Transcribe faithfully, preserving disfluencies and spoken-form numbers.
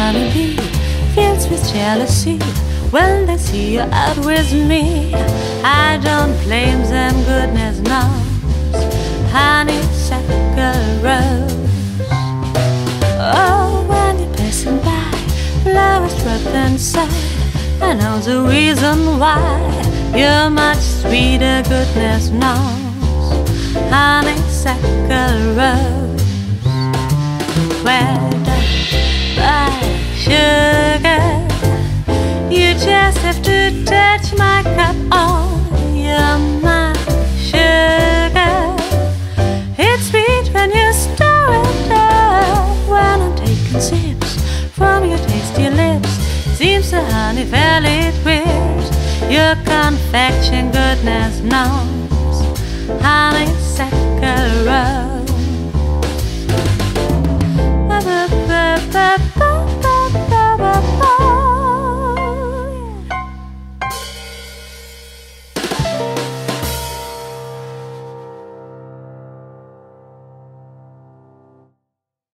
honeybee fills with jealousy when they see you out with me. I don't blame them, goodness knows, honeysuckle rose. Oh, when you're passing by, flowers drop inside, I know the reason why. You're much sweeter, goodness knows, honeysuckle rose. Well done, by sugar, you just have to touch my cup. Oh, you're my sugar. It's sweet when you stir it up. When I'm taking sips from your tasty lips, seems the honey valley whips. Your confection, goodness knows, honeysuckle rose.